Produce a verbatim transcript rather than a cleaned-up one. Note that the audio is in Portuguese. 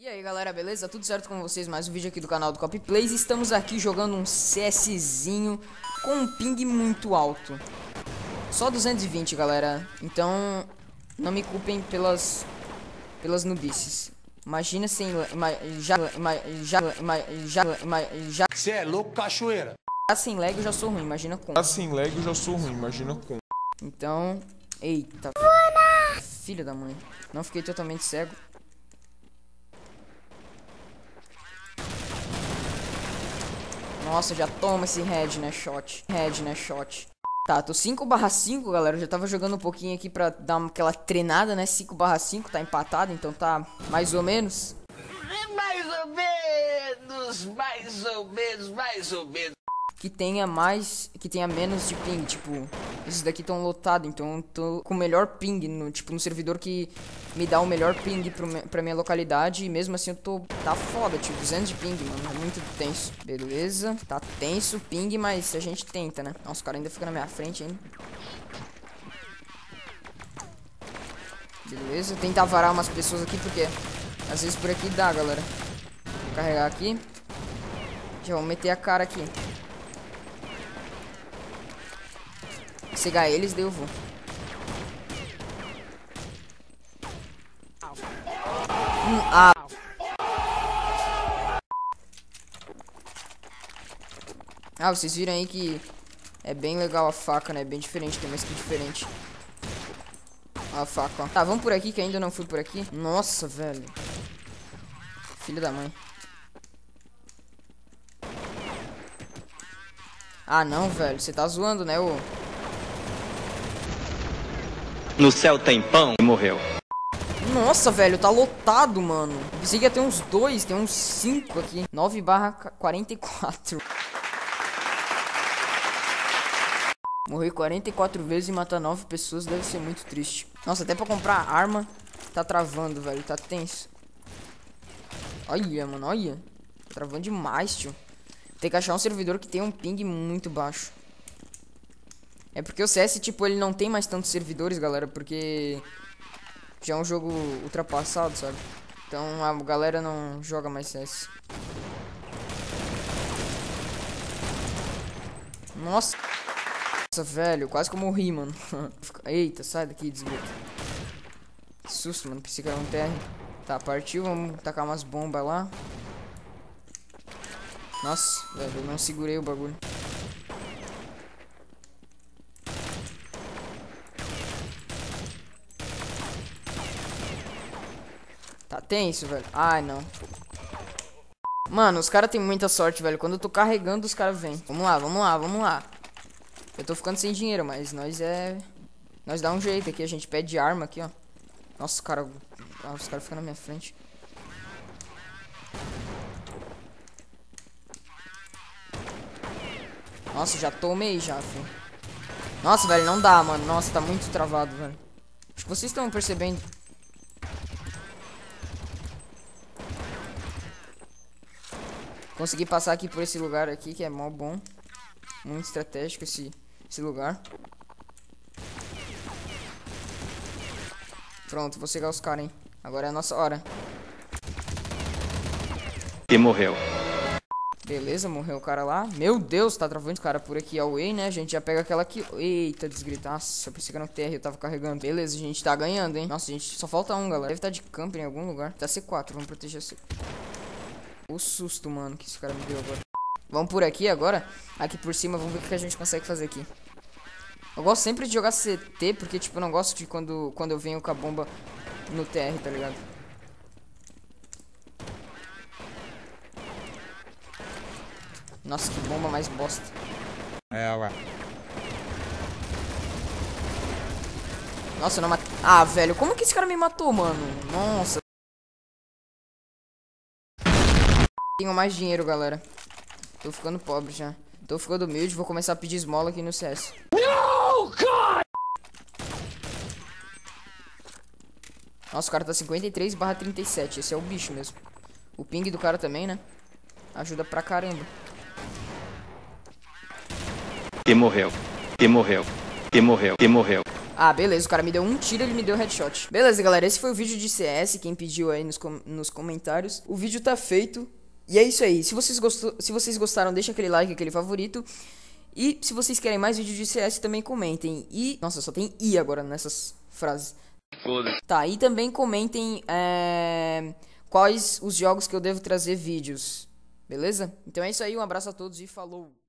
E aí galera, beleza? Tudo certo com vocês? Mais um vídeo aqui do canal do Copy Plays. Estamos aqui jogando um CSzinho com um ping muito alto. Só duzentos e vinte, galera. Então, não me culpem pelas pelas nubices. Imagina sem ima, já ima, já ima, já ima, já Você é louco, cachoeira. Já sem lag eu já sou ruim, imagina com. Já sem lag eu já sou ruim, imagina com. Então, eita. Filha da mãe. Não fiquei totalmente cego. Nossa, já toma esse head, né, shot. Head, né, shot. Tá, tô cinco barra cinco, galera. Eu já tava jogando um pouquinho aqui pra dar aquela treinada, né? cinco barra cinco, tá empatado, então tá mais ou menos. Mais ou menos, mais ou menos, mais ou menos. Que tenha mais, que tenha menos de ping, tipo, esses daqui estão lotados, então eu tô com o melhor ping, no, tipo, no servidor que me dá o melhor ping pro, pra minha localidade, e mesmo assim eu tô, tá foda, tipo, duzentos de ping, mano, é muito tenso. Beleza, tá tenso o ping, mas a gente tenta, né? Nossa, o cara ainda fica na minha frente ainda. Beleza, tentar varar umas pessoas aqui, porque às vezes por aqui dá, galera. Vou carregar aqui. Já vou meter a cara aqui. Cegar eles, daí eu vou. Hum, ah. ah, vocês viram aí que é bem legal a faca, né? Bem diferente, tem uma skin diferente. Ó a faca, ó. Tá, vamos por aqui, que ainda não fui por aqui. Nossa, velho. Filha da mãe. Ah, não, velho. Você tá zoando, né, ô? No céu tem pão e morreu. Nossa, velho, tá lotado, mano. Pensei que ia ter uns dois, tem uns cinco aqui. nove barra quarenta e quatro. Morri quarenta e quatro vezes e matar nove pessoas deve ser muito triste. Nossa, até pra comprar arma tá travando, velho. Tá tenso. Olha, mano, olha. Tá travando demais, tio. Tem que achar um servidor que tem um ping muito baixo. É porque o C S, tipo, ele não tem mais tantos servidores, galera, porque já é um jogo ultrapassado, sabe? Então a galera não joga mais C S. Nossa. Nossa, velho, quase que eu morri, mano. Eita, sai daqui, desgraça. Que susto, mano, pensei que era um T R. Tá, partiu, vamos tacar umas bombas lá. Nossa, velho, eu não segurei o bagulho. Tá tenso, velho. Ai, não. Mano, os caras têm muita sorte, velho. Quando eu tô carregando, os caras vêm. Vamos lá, vamos lá, vamos lá. Eu tô ficando sem dinheiro, mas nós é... Nós dá um jeito aqui. A gente pede arma aqui, ó. Nossa, cara... Ah, os caras ficam na minha frente. Nossa, já tomei já, filho. Nossa, velho, não dá, mano. Nossa, tá muito travado, velho. Acho que vocês estão percebendo. Consegui passar aqui por esse lugar aqui, que é mó bom. Muito estratégico esse, esse lugar. Pronto, vou cegar os caras, hein. Agora é a nossa hora. E morreu. Beleza, morreu o cara lá. Meu Deus, tá travando o cara por aqui. Away, né? A gente já pega aquela aqui. Eita, desgrita. Nossa, eu pensei que era um T R, eu tava carregando. Beleza, a gente tá ganhando, hein. Nossa, gente, só falta um, galera. Deve estar de campo em algum lugar. Tá C quatro, vamos proteger C quatro. O susto, mano, que esse cara me deu agora. Vamos por aqui agora. Aqui por cima, vamos ver o que a gente consegue fazer aqui. Eu gosto sempre de jogar C T, porque, tipo, eu não gosto de quando, quando eu venho com a bomba no T R, tá ligado? Nossa, que bomba mais bosta. É, ué. Nossa, eu não matei. Ah, velho, como que esse cara me matou, mano? Nossa. Tenho mais dinheiro, galera. Tô ficando pobre já. Tô ficando humilde, vou começar a pedir esmola aqui no C S. No, God! Nossa, o cara tá cinquenta e três barra trinta e sete. Esse é o bicho mesmo. O ping do cara também, né? Ajuda pra caramba. E morreu. E morreu. E morreu. E morreu. Ah, beleza, o cara me deu um tiro, ele me deu headshot. Beleza, galera, esse foi o vídeo de C S, quem pediu aí nos, com nos comentários. O vídeo tá feito. E é isso aí, se vocês, gostou, se vocês gostaram, deixa aquele like, aquele favorito. E se vocês querem mais vídeos de C S, também comentem. E, nossa, só tem I agora nessas frases. Tá, e também comentem é, quais os jogos que eu devo trazer vídeos. Beleza? Então é isso aí, um abraço a todos e falou!